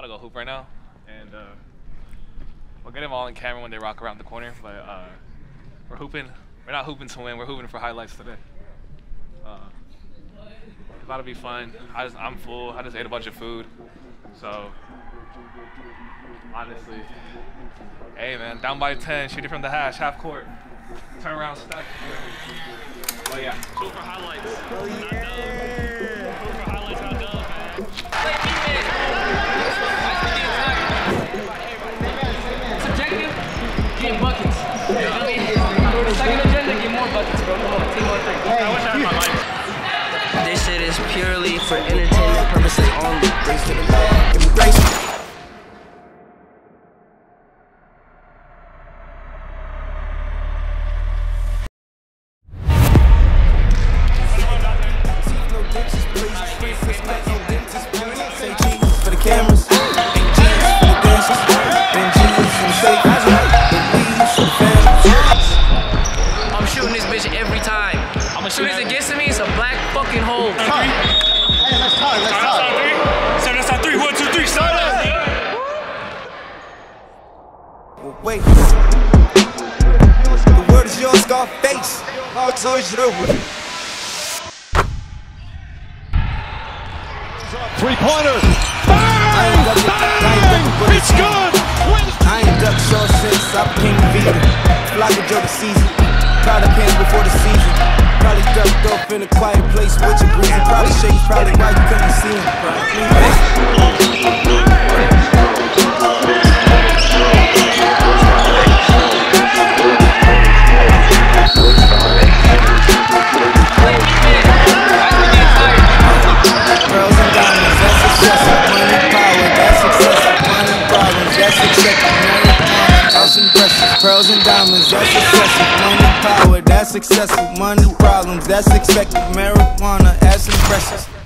to go hoop right now, and we'll get them all in camera when they rock around the corner. But we're hooping. We're not hooping to win. We're hooping for highlights today. It's about to be fun. I'm full. I just ate a bunch of food, so honestly, hey man, down by 10, shoot it from the hash, half court, turn around, stack. Oh yeah. Shoot for highlights. Oh yeah. Shoot for highlights, not dub, man. Subjective, get buckets. Second agenda, get more buckets, bro. Come on, team on three. I wish I had my life. This shit is purely for entertainment purposes only. Grace to the Lord, give me grace. For the cameras, for the dancers, been Jesus for the safe, I'm shooting this bitch every time. As soon as it gets to me, it's a black fucking hole. Hey, let's talk. So that's on 3. 1, 2, 3. Start up. Well, wait. The word is yours, Scarface. Averageaznhooper. 3-pointer. Bang! It's good. I ain't ducked short since I became vegan. Flock of joke season. Powder pants before the season. Probably ducked off in a quiet place with your greasy. Probably show you probably why you couldn't see him. Pearls and diamonds, that's success. Money, power, that's success. Money, problems, that's success. That's impressive. Pearls and diamonds, that's successful. Money, power, that's successful. Money, problems, that's expected. Marijuana, that's impressive.